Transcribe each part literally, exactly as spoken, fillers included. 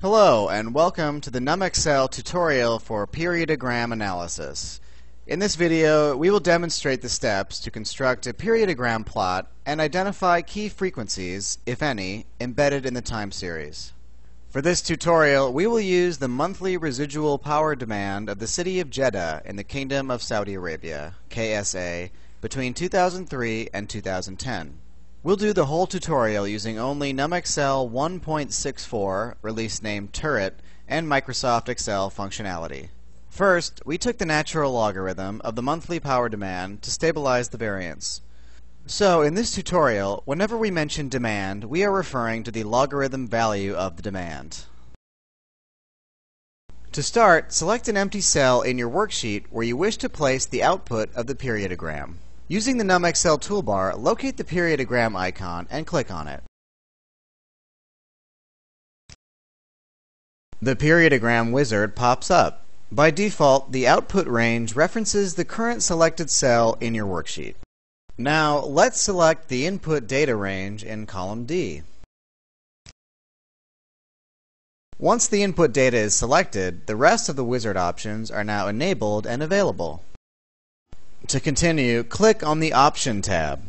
Hello and welcome to the NumXL tutorial for periodogram analysis. In this video, we will demonstrate the steps to construct a periodogram plot and identify key frequencies, if any, embedded in the time series. For this tutorial, we will use the monthly residual power demand of the city of Jeddah in the Kingdom of Saudi Arabia, K S A, between two thousand three and two thousand ten. We'll do the whole tutorial using only NumXL one point six four, release name Turret, and Microsoft Excel functionality. First, we took the natural logarithm of the monthly power demand to stabilize the variance. So, in this tutorial, whenever we mention demand, we are referring to the logarithm value of the demand. To start, select an empty cell in your worksheet where you wish to place the output of the periodogram. Using the NumXL toolbar, locate the periodogram icon and click on it. The Periodogram Wizard pops up. By default, the output range references the current selected cell in your worksheet. Now, let's select the input data range in column D. Once the input data is selected, the rest of the wizard options are now enabled and available. To continue, click on the Option tab.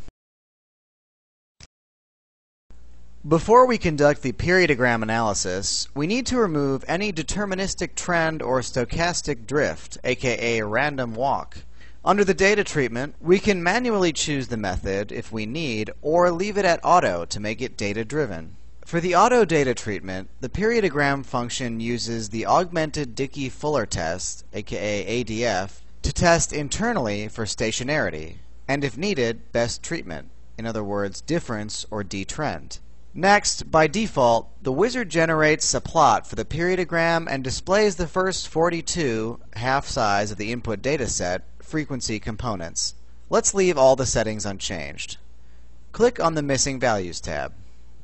Before we conduct the periodogram analysis, we need to remove any deterministic trend or stochastic drift, aka random walk. Under the data treatment, we can manually choose the method if we need, or leave it at auto to make it data-driven. For the auto data treatment, the periodogram function uses the augmented Dickey-Fuller test, aka A D F, to test internally for stationarity, and if needed, best treatment, in other words, difference or detrend. Next, by default, the wizard generates a plot for the periodogram and displays the first forty-two, half size of the input dataset, frequency components. Let's leave all the settings unchanged. Click on the Missing Values tab.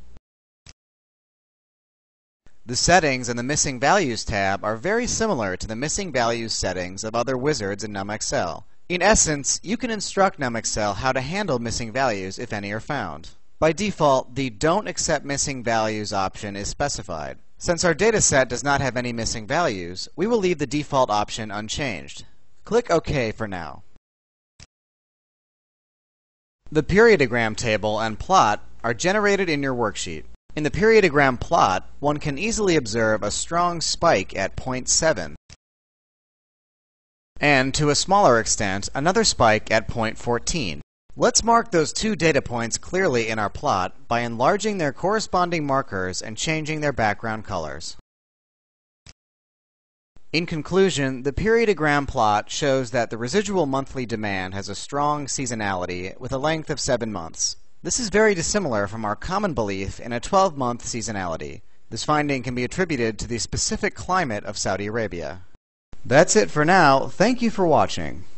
The settings in the Missing Values tab are very similar to the Missing Values settings of other wizards in NumXL. In essence, you can instruct NumXL how to handle missing values if any are found. By default, the Don't Accept Missing Values option is specified. Since our dataset does not have any missing values, we will leave the default option unchanged. Click OK for now. The periodogram table and plot are generated in your worksheet. In the periodogram plot, one can easily observe a strong spike at zero point seven, and to a smaller extent, another spike at zero point one four. Let's mark those two data points clearly in our plot by enlarging their corresponding markers and changing their background colors. In conclusion, the periodogram plot shows that the residual monthly demand has a strong seasonality with a length of seven months. This is very dissimilar from our common belief in a twelve-month seasonality. This finding can be attributed to the specific climate of Saudi Arabia. That's it for now. Thank you for watching.